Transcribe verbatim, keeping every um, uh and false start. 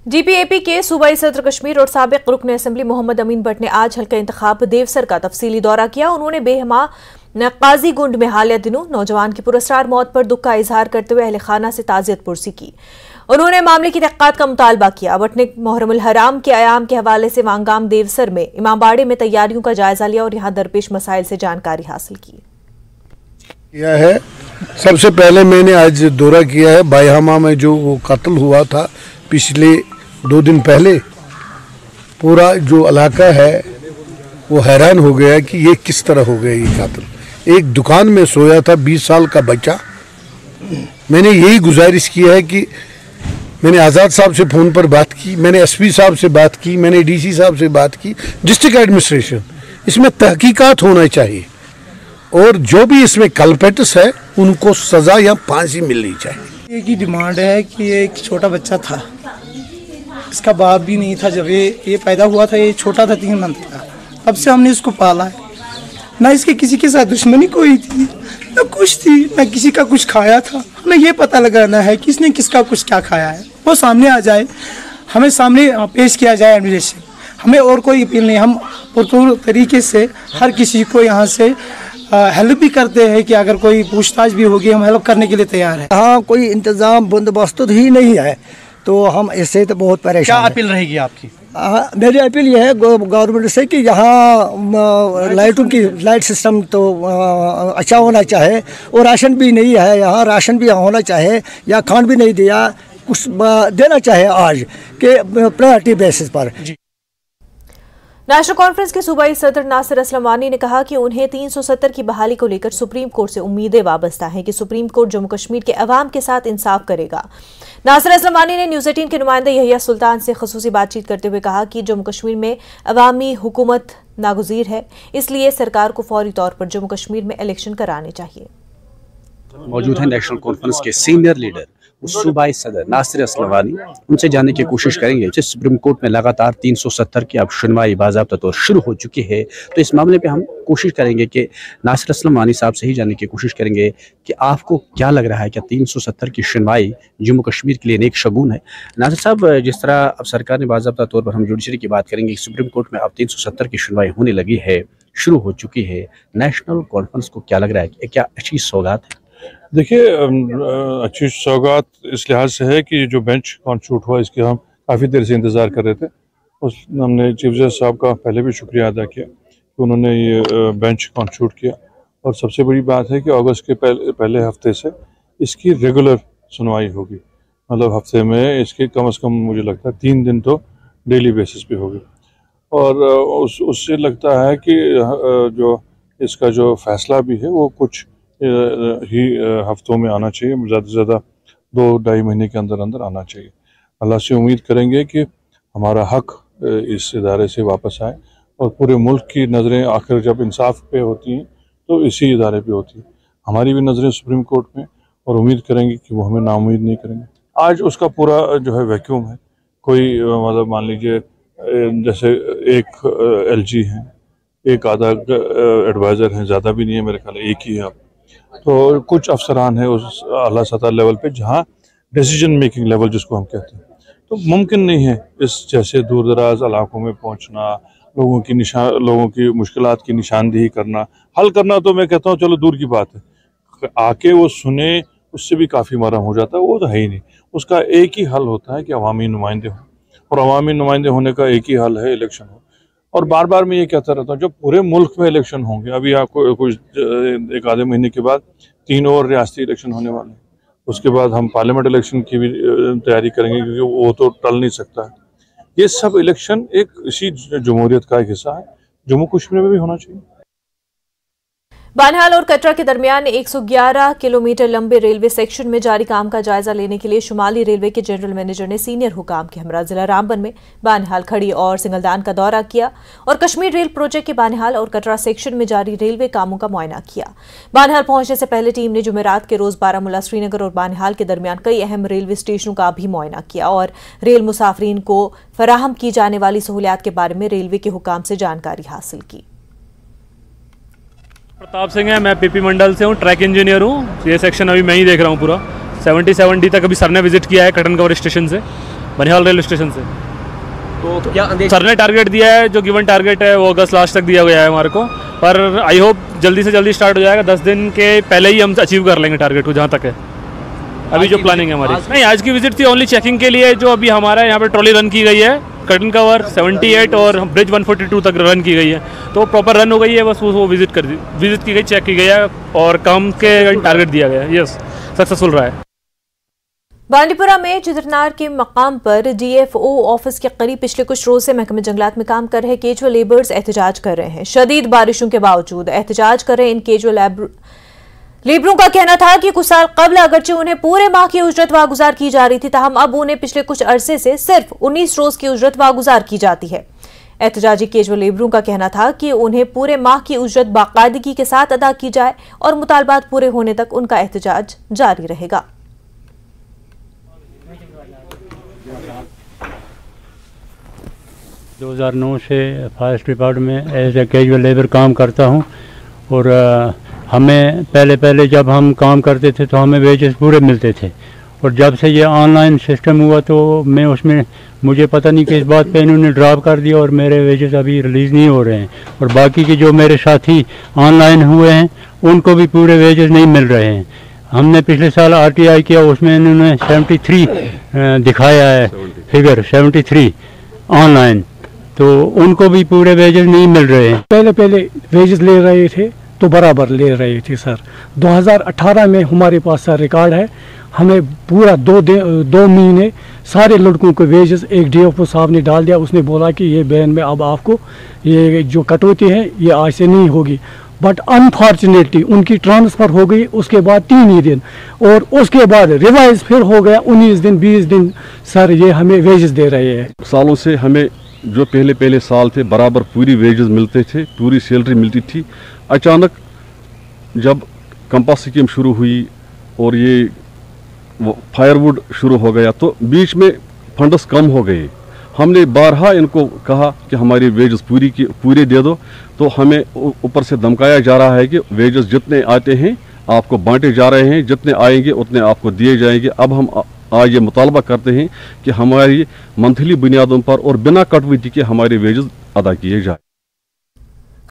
जीपीएपी के सूबाई सदर कश्मीर और साबिक रुकन असेंबली मोहम्मद अमीन भट्ट ने आज हल्का इंतखाब देवसर का तफसीली दौरा किया। उन्होंने बेहमा काजी गुंड में हालिया दिनों नौजवान की पुरस्कार मौत पर दुख का इजहार करते हुए अहल खाना से ताज़ियत पुरसी की। उन्होंने मामले की तहक़ीक़ात का मुतालबा किया। भट्ट ने मुहर्रमुल हराम के आयाम के हवाले से वांगाम देवसर में इमामबाड़े में तैयारियों का जायजा लिया और यहाँ दरपेश मसाइल से जानकारी हासिल की किया है। सबसे पहले मैंने आज दौरा किया है बायहमा में जो वो कत्ल हुआ था पिछले दो दिन पहले। पूरा जो इलाका है वो हैरान हो गया कि ये किस तरह हो गया ये कत्ल। एक दुकान में सोया था बीस साल का बच्चा। मैंने यही गुजारिश की है कि मैंने आज़ाद साहब से फ़ोन पर बात की, मैंने एसपी साहब से बात की, मैंने डीसी साहब से बात की, डिस्ट्रिक्ट एडमिनिस्ट्रेशन इसमें तहकीकात होना चाहिए और जो भी इसमें कल्पेट्स है उनको सज़ा या फांसी मिलनी चाहिए। एक ही डिमांड है कि एक छोटा बच्चा था, इसका बाप भी नहीं था जब ये ये पैदा हुआ था, ये छोटा था तीन मंथ का। तब से हमने इसको पाला है, ना इसके किसी के साथ दुश्मनी कोई थी ना कुछ थी, ना किसी का कुछ खाया था। हमें ये पता लगाना है कि इसने किसका कुछ क्या खाया है, वो सामने आ जाए, हमें सामने पेश किया जाए एडमिनिस्ट्रेशन। हमें और कोई अपील नहीं, हम पुरतूर तरीके से हर किसी को यहाँ से हेल्प भी करते हैं कि अगर कोई पूछताछ भी होगी हम हेल्प करने के लिए तैयार हैं। हाँ, कोई इंतज़ाम बंदोबस्त ही नहीं है तो हम इससे तो बहुत परेशान। क्या अपील रहेगी आपकी? आ, मेरी अपील यह है गवर्नमेंट से कि यहाँ लाइटों की लाइट सिस्टम तो आ, अच्छा होना चाहिए और राशन भी नहीं है यहाँ, राशन भी होना चाहिए या खान भी नहीं दिया, कुछ देना चाहिए आज के प्रायोरिटी बेसिस पर। नेशनल कॉन्फ्रेंस के सूबाई सदर नासिर असलम वानी ने कहा कि उन्हें तीन सौ सत्तर की बहाली को लेकर सुप्रीम कोर्ट से उम्मीदें वाबस्ता हैं कि सुप्रीम कोर्ट जम्मू कश्मीर के अवाम के साथ इंसाफ करेगा। नासिर असलम वानी ने न्यूज़ एटीन के नुमाइंदे यहिया सुल्तान से खसूसी बातचीत करते हुए कहा कि जम्मू कश्मीर में अवामी हुकूमत नागुज़ीर है, इसलिए सरकार को फौरी तौर पर जम्मू कश्मीर में इलेक्शन कराने चाहिए। मौजूद है नेशनल कॉन्फ्रेंस के सीनियर लीडर सूबाई सदर नासिर असलम वानी। उनसे जानने की कोशिश करेंगे कि सुप्रीम कोर्ट में लगातार तीन सौ सत्तर की अब सुनवाई बाज़ाब्ता तौर शुरू हो चुकी है, तो इस मामले पे हम कोशिश करेंगे कि नासिर असलम वानी साहब से ही जानने की कोशिश करेंगे कि आपको क्या लग रहा है कि तीन सौ सत्तर की सुनवाई जम्मू कश्मीर के लिए नेक शगुन है। नासिर साहब, जिस तरह अब सरकार ने बाज़ाब्ता तौर पर हम जुडिशरी की बात करेंगे, सुप्रीम कोर्ट में अब तीन सौ सत्तर की सुनवाई होने लगी है, शुरू हो चुकी है, नेशनल कॉन्फ्रेंस को क्या लग रहा है कि क्या अच्छी सौगात है? देखिए, अच्छी सौगात इस लिहाज से है कि जो बेंच कॉन्स्टिट्यूट हुआ इसके हम काफ़ी देर से इंतज़ार कर रहे थे। उस हमने चीफ जस्टिस साहब का पहले भी शुक्रिया अदा किया कि उन्होंने ये बेंच कॉन्स्टिट्यूट किया। और सबसे बड़ी बात है कि अगस्त के पहले पहले हफ्ते से इसकी रेगुलर सुनवाई होगी, मतलब हफ्ते में इसके कम से कम मुझे लगता है तीन दिन तो डेली बेसिस पे होगी। और उस उससे लगता है कि जो इसका जो फैसला भी है वो कुछ ही हफ्तों में आना चाहिए, ज़्यादा से ज़्यादा दो ढाई महीने के अंदर अंदर आना चाहिए। अल्लाह से उम्मीद करेंगे कि हमारा हक इस इदारे से वापस आए और पूरे मुल्क की नज़रें आखिर जब इंसाफ पे होती हैं तो इसी इदारे पे होती हैं। हमारी भी नज़रें सुप्रीम कोर्ट में, और उम्मीद करेंगे कि वो हमें नाउम्मीद नहीं करेंगे। आज उसका पूरा जो है वैक्यूम है, कोई मतलब मान लीजिए जैसे एक एल जी हैं, एक आधा एडवाइज़र हैं, ज़्यादा भी नहीं है, मेरे ख्याल एक ही है। तो कुछ अफसरान हैं उस आला सतह लेवल पे जहाँ डिसीजन मेकिंग लेवल जिसको हम कहते हैं, तो मुमकिन नहीं है इस जैसे दूर दराज इलाकों में पहुँचना, लोगों की निशान लोगों की मुश्किलात की निशानदेही करना, हल करना तो मैं कहता हूँ चलो दूर की बात है, आके वो सुने उससे भी काफ़ी मरहम हो जाता है, वो तो है ही नहीं। उसका एक ही हल होता है कि अवामी नुमाइंदे हों, और अवामी नुमाइंदे होने का एक ही हल है इलेक्शन हो। और बार बार मैं ये कहता रहता हूँ जब पूरे मुल्क में इलेक्शन होंगे, अभी आपको कुछ एक आधे महीने के बाद तीन और रियासती इलेक्शन होने वाले हैं, उसके बाद हम पार्लियामेंट इलेक्शन की भी तैयारी करेंगे क्योंकि वो तो टल नहीं सकता है। ये सब इलेक्शन एक इसी जमहूरियत का एक हिस्सा है, जम्मू कश्मीर में भी होना चाहिए। बानिहाल और कटरा के दरमियान एक सौ ग्यारह किलोमीटर लंबे रेलवे सेक्शन में जारी काम का जायजा लेने के लिए शुमाली रेलवे के जनरल मैनेजर ने सीनियर हुकाम के हमरा जिला रामबन में बानिहाल, खड़ी और सिंगलदान का दौरा किया और कश्मीर रेल प्रोजेक्ट के बानिहाल और कटरा सेक्शन में जारी रेलवे कामों का मुआयना किया। बानिहाल पहुंचने से पहले टीम ने जुमेरात के रोज बारामूला, श्रीनगर और बानिहाल के दरमियान कई अहम रेलवे स्टेशनों का भी मुआयना किया और रेल मुसाफरीन को फराहम की जाने वाली सहूलियात के बारे में रेलवे के हुकाम से जानकारी हासिल की। प्रताप सिंह है, मैं पीपी मंडल से हूँ, ट्रैक इंजीनियर हूँ। ये सेक्शन अभी मैं ही देख रहा हूँ पूरा। सतहत्तर डी तक अभी सर ने विजिट किया है कटन कवर स्टेशन से। बनिहाल रेलवे स्टेशन से। तो क्या अंदेश सर ने टारगेट दिया है, जो गिवन टारगेट है वो अगस्त लास्ट तक दिया गया है हमारे को, पर आई होप जल्दी से जल्दी स्टार्ट हो जाएगा। दस दिन के पहले ही हम अचीव कर लेंगे टारगेट को, जहाँ तक है अभी जो प्लानिंग है हमारी। नहीं, आज की विजिट थी ओनली चेकिंग के लिए। जो अभी हमारा यहाँ पे ट्रॉली रन की गई है, कर्टन कवर अठहत्तर और ब्रिज एक सौ बयालीस तक रन की गई है, तो प्रॉपर रन हो गई है। बस वो विजिट कर दी विजिट की गई, चेक की गई है और काम के टारगेट दिया गया है। यस, सक्सेसफुल रहा है। बांडीपुरा में चित्रनार के मकाम पर डीएफओ ऑफिस के करीब पिछले कुछ रोज से महकमे जंगलात में काम कर रहे कैजुअल लेबर्स एहतजाज कर रहे हैं। शदीद बारिशों के बावजूद एहतजाज कर रहे इन कैजुअल लेबरों का कहना था कि कुछ साल कबल अगरचे उन्हें पूरे माह की उजरत वागुजार की जा रही थी, ताहम अब उन्हें पिछले कुछ अरसे से सिर्फ उन्नीस रोज की उजरत वागुजार की जाती है। एहतजाजी कैजुअल लेबरों का कहना था कि उन्हें पूरे माह की उजरत बाकायदगी के साथ अदा की जाए और मुतालबात पूरे होने तक उनका एहतजाज जारी रहेगा। दो हज़ार नौ से फॉरेस्ट डिपार्टमेंट में एज ए कैजुअल लेबर काम करता हूं और आ, हमें पहले पहले जब हम काम करते थे तो हमें वेजेस पूरे मिलते थे, और जब से ये ऑनलाइन सिस्टम हुआ तो मैं उसमें मुझे पता नहीं किस बात पे इन्होंने ड्रॉप कर दिया और मेरे वेजेस अभी रिलीज़ नहीं हो रहे हैं। और बाकी के जो मेरे साथी ऑनलाइन हुए हैं उनको भी पूरे वेजेस नहीं मिल रहे हैं। हमने पिछले साल आरटीआई किया, उसमें इन्होंने तिहत्तर दिखाया है फिगर तिहत्तर ऑनलाइन, तो उनको भी पूरे वेजेस नहीं मिल रहे हैं। पहले पहले वेजेस ले रहे थे तो बराबर ले रहे थे सर। दो हज़ार अठारह में हमारे पास सर रिकॉर्ड है, हमें पूरा दो दो महीने सारे लड़कों को वेजेस एक डीएफओ साहब ने डाल दिया। उसने बोला कि ये बैन में अब आपको ये जो कटौती है ये आज से नहीं होगी, बट अनफॉर्चुनेटली उनकी ट्रांसफ़र हो गई उसके बाद तीन ही दिन, और उसके बाद रिवाइज फिर हो गया उन्नीस दिन बीस दिन। सर ये हमें वेजेस दे रहे हैं। सालों से हमें जो पहले पहले साल थे बराबर पूरी वेजेस मिलते थे, पूरी सैलरी मिलती थी। अचानक जब कंपास स्कीम शुरू हुई और ये फायरवुड शुरू हो गया तो बीच में फंड्स कम हो गए। हमने बारहा इनको कहा कि हमारी वेजेस पूरी की पूरे दे दो, तो हमें ऊपर से धमकाया जा रहा है कि वेजेस जितने आते हैं आपको बांटे जा रहे हैं, जितने आएंगे उतने आपको दिए जाएंगे। अब हम आज ये मुतालबा करते हैं कि हमारी मंथली बुनियादों पर और बिना कटौती के हमारे वेजेस अदा किए जाए।